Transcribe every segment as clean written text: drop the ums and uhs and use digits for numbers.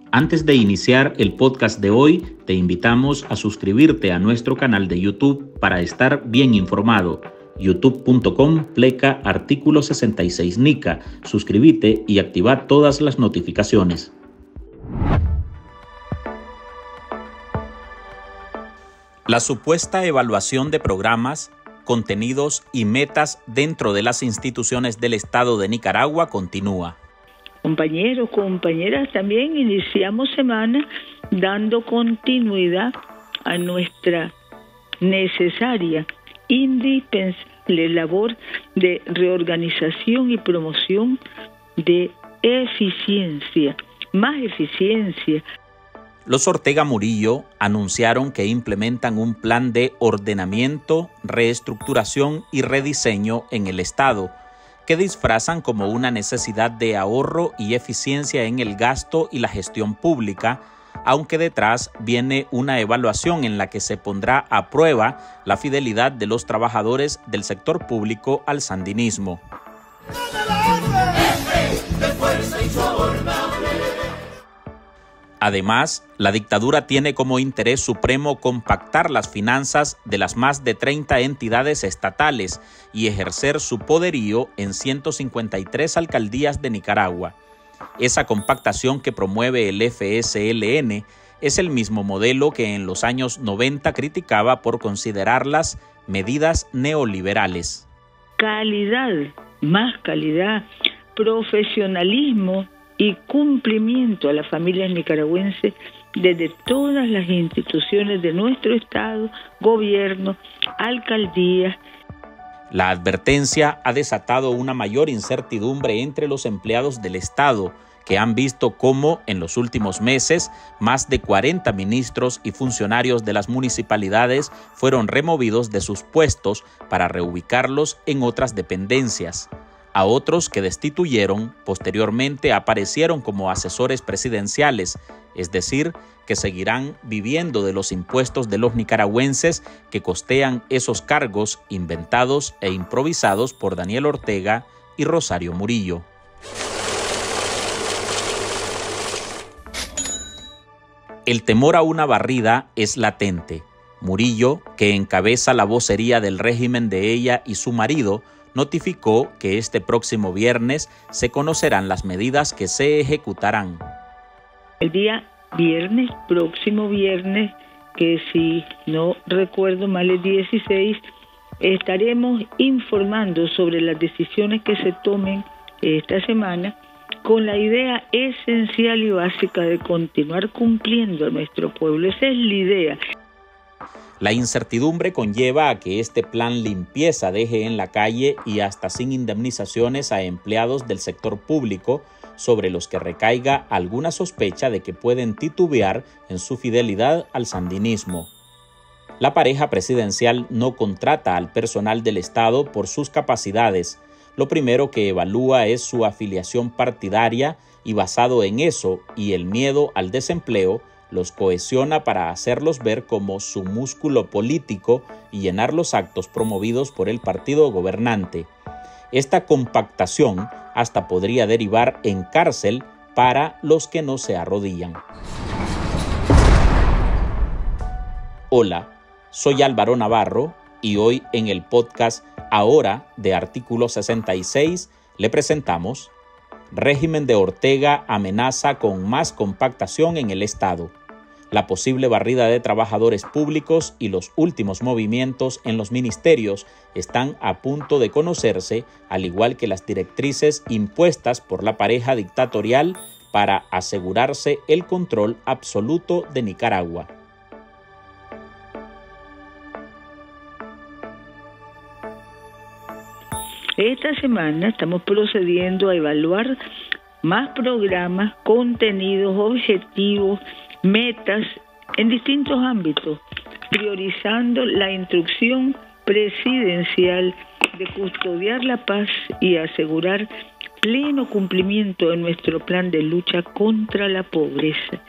Antes de iniciar el podcast de hoy, te invitamos a suscribirte a nuestro canal de YouTube para estar bien informado. youtube.com/artículo 66 NICA. Suscríbete y activa todas las notificaciones. La supuesta evaluación de programas, contenidos y metas dentro de las instituciones del Estado de Nicaragua continúa. Compañeros, compañeras, también iniciamos semana dando continuidad a nuestra necesaria, indispensable labor de reorganización y promoción de eficiencia, más eficiencia. Los Ortega Murillo anunciaron que implementan un plan de ordenamiento, reestructuración y rediseño en el Estado, que disfrazan como una necesidad de ahorro y eficiencia en el gasto y la gestión pública, aunque detrás viene una evaluación en la que se pondrá a prueba la fidelidad de los trabajadores del sector público al sandinismo. Además, la dictadura tiene como interés supremo compactar las finanzas de las más de 30 entidades estatales y ejercer su poderío en 153 alcaldías de Nicaragua. Esa compactación que promueve el FSLN es el mismo modelo que en los años 90 criticaba por considerarlas medidas neoliberales. Calidad, más calidad, profesionalismo y cumplimiento a las familias nicaragüenses desde todas las instituciones de nuestro Estado, gobierno, alcaldías. La advertencia ha desatado una mayor incertidumbre entre los empleados del Estado, que han visto cómo en los últimos meses más de 40 ministros y funcionarios de las municipalidades fueron removidos de sus puestos para reubicarlos en otras dependencias. A otros que destituyeron, posteriormente aparecieron como asesores presidenciales, es decir, que seguirán viviendo de los impuestos de los nicaragüenses que costean esos cargos inventados e improvisados por Daniel Ortega y Rosario Murillo. El temor a una barrida es latente. Murillo, que encabeza la vocería del régimen de ella y su marido, notificó que este próximo viernes se conocerán las medidas que se ejecutarán. El día viernes, próximo viernes, que si no recuerdo mal es 16, estaremos informando sobre las decisiones que se tomen esta semana con la idea esencial y básica de continuar cumpliendo a nuestro pueblo. Esa es la idea. La incertidumbre conlleva a que este plan limpieza deje en la calle y hasta sin indemnizaciones a empleados del sector público sobre los que recaiga alguna sospecha de que pueden titubear en su fidelidad al sandinismo. La pareja presidencial no contrata al personal del Estado por sus capacidades. Lo primero que evalúa es su afiliación partidaria y basado en eso y el miedo al desempleo, los cohesiona para hacerlos ver como su músculo político y llenar los actos promovidos por el partido gobernante. Esta compactación hasta podría derivar en cárcel para los que no se arrodillan. Hola, soy Álvaro Navarro y hoy en el podcast Ahora de Artículo 66 le presentamos: Régimen de Ortega amenaza con más compactación en el Estado. La posible barrida de trabajadores públicos y los últimos movimientos en los ministerios están a punto de conocerse, al igual que las directrices impuestas por la pareja dictatorial para asegurarse el control absoluto de Nicaragua. Esta semana estamos procediendo a evaluar más programas, contenidos, objetivos, metas en distintos ámbitos, priorizando la instrucción presidencial de custodiar la paz y asegurar pleno cumplimiento de nuestro plan de lucha contra la pobreza.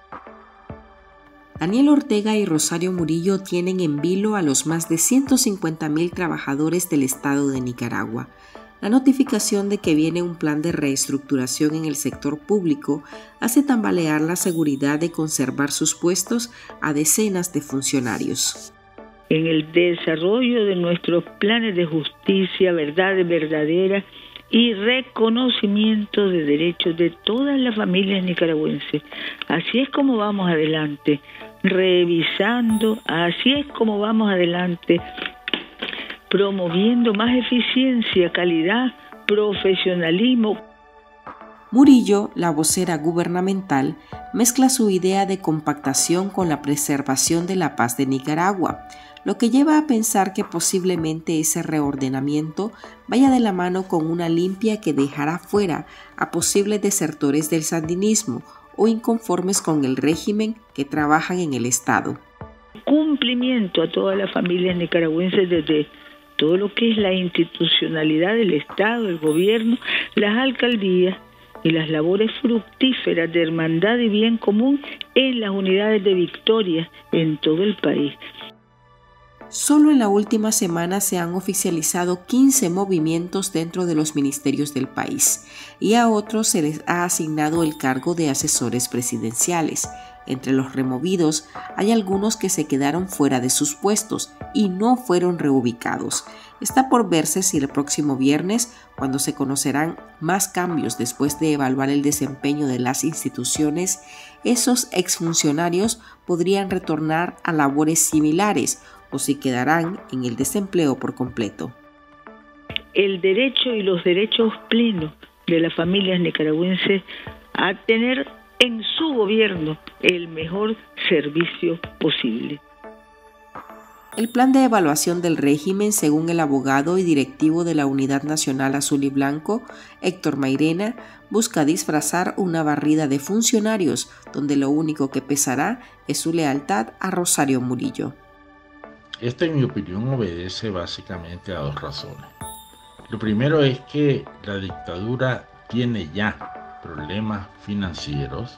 Daniel Ortega y Rosario Murillo tienen en vilo a los más de 150,000 trabajadores del Estado de Nicaragua. La notificación de que viene un plan de reestructuración en el sector público hace tambalear la seguridad de conservar sus puestos a decenas de funcionarios. En el desarrollo de nuestros planes de justicia, verdad verdadera y reconocimiento de derechos de todas las familias nicaragüenses. Así es como vamos adelante, revisando, así es como vamos adelante, promoviendo más eficiencia, calidad, profesionalismo. Murillo, la vocera gubernamental, mezcla su idea de compactación con la preservación de la paz de Nicaragua, lo que lleva a pensar que posiblemente ese reordenamiento vaya de la mano con una limpia que dejará fuera a posibles desertores del sandinismo o inconformes con el régimen que trabajan en el Estado. Cumplimiento a todas las familias nicaragüenses desde todo lo que es la institucionalidad del Estado, el gobierno, las alcaldías y las labores fructíferas de hermandad y bien común en las unidades de Victoria en todo el país. Solo en la última semana se han oficializado 15 movimientos dentro de los ministerios del país y a otros se les ha asignado el cargo de asesores presidenciales. Entre los removidos hay algunos que se quedaron fuera de sus puestos y no fueron reubicados. Está por verse si el próximo viernes, cuando se conocerán más cambios después de evaluar el desempeño de las instituciones, esos exfuncionarios podrían retornar a labores similares o si quedarán en el desempleo por completo. El derecho y los derechos plenos de las familias nicaragüenses a tener en su gobierno el mejor servicio posible. El plan de evaluación del régimen, según el abogado y directivo de la Unidad Nacional Azul y Blanco, Héctor Mairena, busca disfrazar una barrida de funcionarios donde lo único que pesará es su lealtad a Rosario Murillo. Esto, en mi opinión, obedece básicamente a dos razones. Lo primero es que la dictadura tiene ya problemas financieros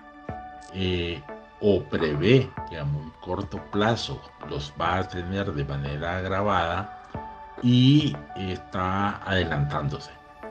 o prevé que a muy corto plazo los va a tener de manera agravada y está adelantándose.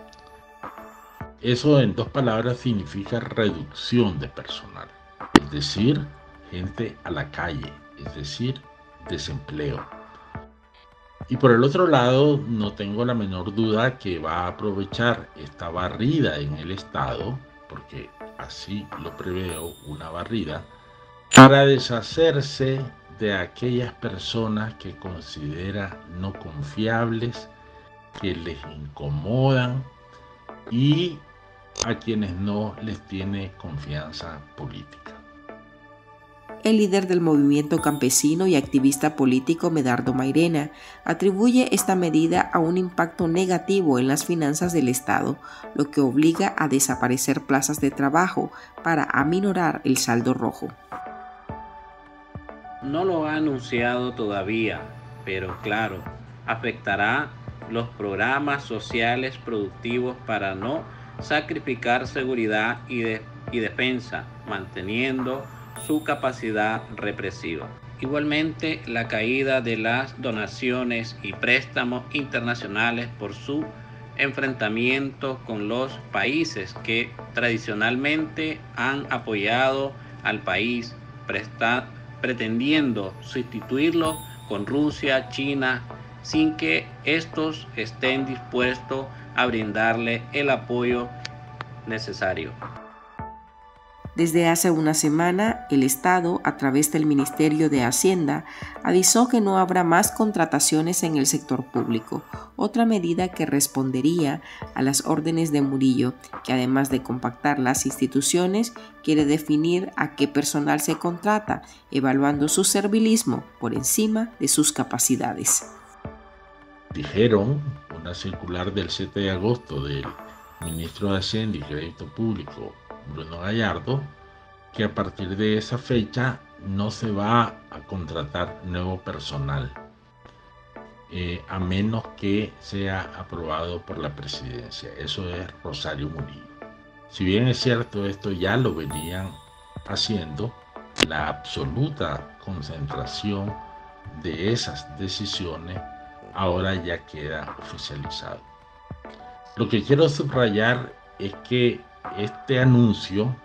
Eso, en dos palabras, significa reducción de personal, es decir, gente a la calle, es decir, desempleo. Y por el otro lado, no tengo la menor duda que va a aprovechar esta barrida en el Estado, porque así lo preveo, una barrida, para deshacerse de aquellas personas que considera no confiables, que les incomodan y a quienes no les tiene confianza política. El líder del movimiento campesino y activista político Medardo Mairena atribuye esta medida a un impacto negativo en las finanzas del Estado, lo que obliga a desaparecer plazas de trabajo para aminorar el saldo rojo. No lo ha anunciado todavía, pero claro, afectará los programas sociales productivos para no sacrificar seguridad y defensa, manteniendo su capacidad represiva. Igualmente, la caída de las donaciones y préstamos internacionales por su enfrentamiento con los países que tradicionalmente han apoyado al país, pretendiendo sustituirlo con Rusia, China, sin que estos estén dispuestos a brindarle el apoyo necesario. Desde hace una semana, el Estado, a través del Ministerio de Hacienda, avisó que no habrá más contrataciones en el sector público, otra medida que respondería a las órdenes de Murillo, que además de compactar las instituciones, quiere definir a qué personal se contrata, evaluando su servilismo por encima de sus capacidades. Dijeron, una circular del 7 de agosto del ministro de Hacienda y Crédito Público, Bruno Gallardo, que a partir de esa fecha no se va a contratar nuevo personal, a menos que sea aprobado por la presidencia. Eso es Rosario Murillo. Si bien es cierto, esto ya lo venían haciendo, la absoluta concentración de esas decisiones ahora ya queda oficializado. Lo que quiero subrayar es que este anuncio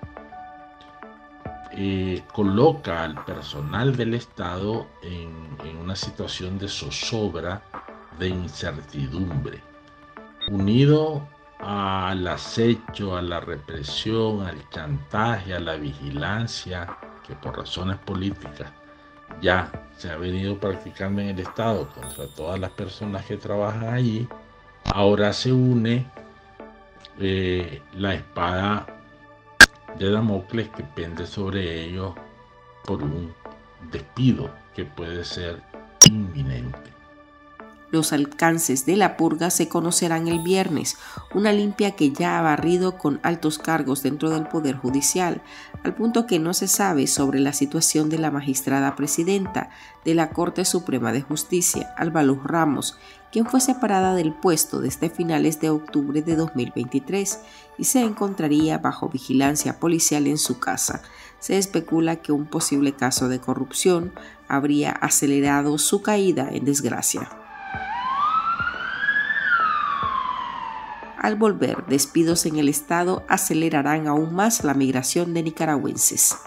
coloca al personal del Estado en una situación de zozobra, de incertidumbre, unido al acecho, a la represión, al chantaje, a la vigilancia, que por razones políticas ya se ha venido practicando en el Estado contra todas las personas que trabajan allí. Ahora se une la espada de Damocles que pende sobre ellos por un despido que puede ser inminente. Los alcances de la purga se conocerán el viernes, una limpia que ya ha barrido con altos cargos dentro del Poder Judicial, al punto que no se sabe sobre la situación de la magistrada presidenta de la Corte Suprema de Justicia, Alba Luz Ramos, quien fue separada del puesto desde finales de octubre de 2023 y se encontraría bajo vigilancia policial en su casa. Se especula que un posible caso de corrupción habría acelerado su caída en desgracia. Al volver, despidos en el Estado acelerarán aún más la migración de nicaragüenses.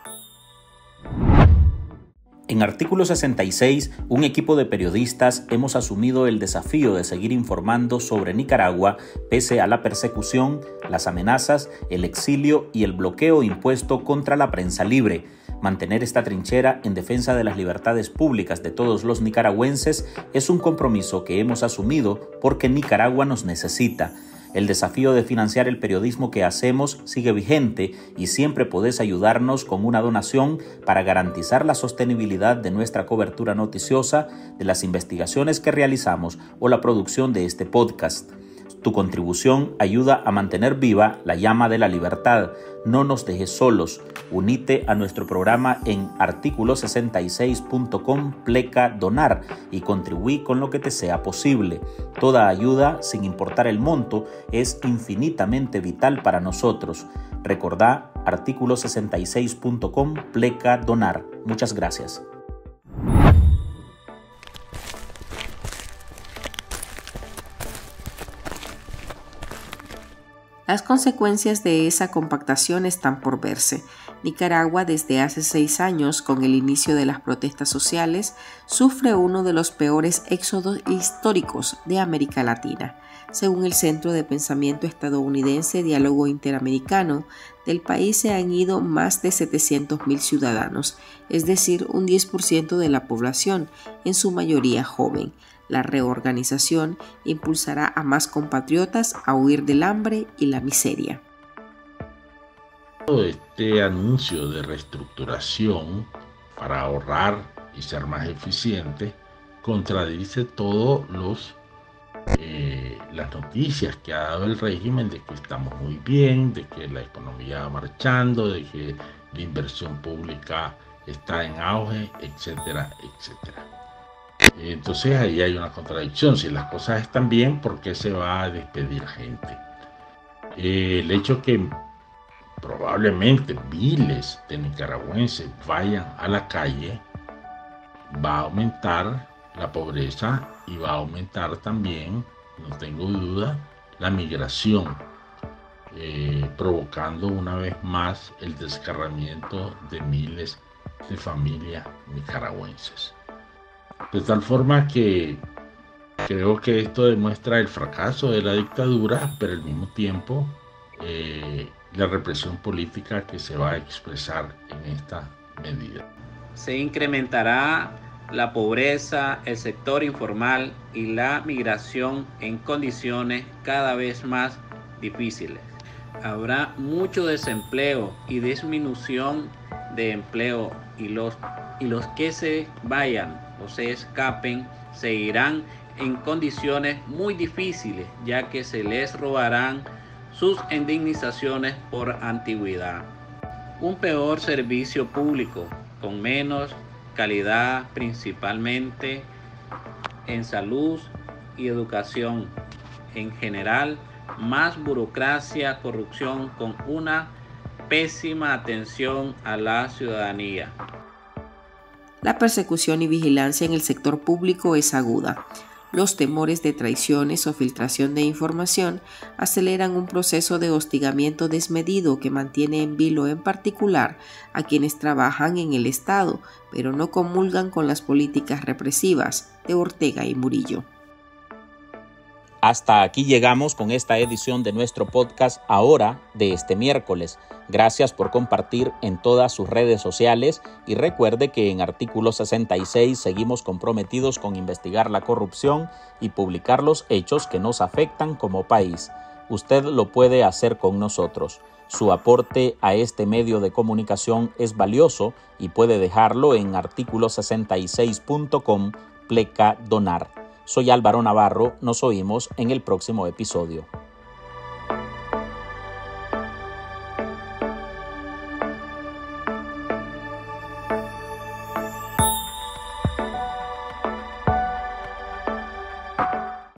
En Artículo 66, un equipo de periodistas hemos asumido el desafío de seguir informando sobre Nicaragua pese a la persecución, las amenazas, el exilio y el bloqueo impuesto contra la prensa libre. Mantener esta trinchera en defensa de las libertades públicas de todos los nicaragüenses es un compromiso que hemos asumido porque Nicaragua nos necesita. El desafío de financiar el periodismo que hacemos sigue vigente y siempre podés ayudarnos con una donación para garantizar la sostenibilidad de nuestra cobertura noticiosa, de las investigaciones que realizamos o la producción de este podcast. Tu contribución ayuda a mantener viva la llama de la libertad. No nos dejes solos. Unite a nuestro programa en articulo66.com/donar y contribuí con lo que te sea posible. Toda ayuda, sin importar el monto, es infinitamente vital para nosotros. Recordá articulo66.com/donar. Muchas gracias. Las consecuencias de esa compactación están por verse. Nicaragua, desde hace 6 años, con el inicio de las protestas sociales, sufre uno de los peores éxodos históricos de América Latina. Según el Centro de Pensamiento Estadounidense Diálogo Interamericano, del país se han ido más de 700.000 ciudadanos, es decir, un 10% de la población, en su mayoría joven. La reorganización impulsará a más compatriotas a huir del hambre y la miseria. Este anuncio de reestructuración para ahorrar y ser más eficiente contradice todas las noticias que ha dado el régimen de que estamos muy bien, de que la economía va marchando, de que la inversión pública está en auge, etcétera, etcétera. Entonces ahí hay una contradicción. Si las cosas están bien, ¿por qué se va a despedir gente? El hecho que probablemente miles de nicaragüenses vayan a la calle va a aumentar la pobreza y va a aumentar también, no tengo duda, la migración, provocando una vez más el descarramiento de miles de familias nicaragüenses. De tal forma que creo que esto demuestra el fracaso de la dictadura, pero al mismo tiempo la represión política que se va a expresar en esta medida. Se incrementará la pobreza, el sector informal y la migración en condiciones cada vez más difíciles. Habrá mucho desempleo y disminución de empleo y los que se vayan o se escapen se irán en condiciones muy difíciles, ya que se les robarán sus indemnizaciones por antigüedad. Un peor servicio público con menos calidad, principalmente en salud y educación. En general, más burocracia, corrupción con una pésima atención a la ciudadanía. La persecución y vigilancia en el sector público es aguda. Los temores de traiciones o filtración de información aceleran un proceso de hostigamiento desmedido que mantiene en vilo en particular a quienes trabajan en el Estado, pero no comulgan con las políticas represivas de Ortega y Murillo. Hasta aquí llegamos con esta edición de nuestro podcast Ahora de este miércoles. Gracias por compartir en todas sus redes sociales y recuerde que en Artículo 66 seguimos comprometidos con investigar la corrupción y publicar los hechos que nos afectan como país. Usted lo puede hacer con nosotros. Su aporte a este medio de comunicación es valioso y puede dejarlo en articulo66.com/donar. Soy Álvaro Navarro, nos oímos en el próximo episodio.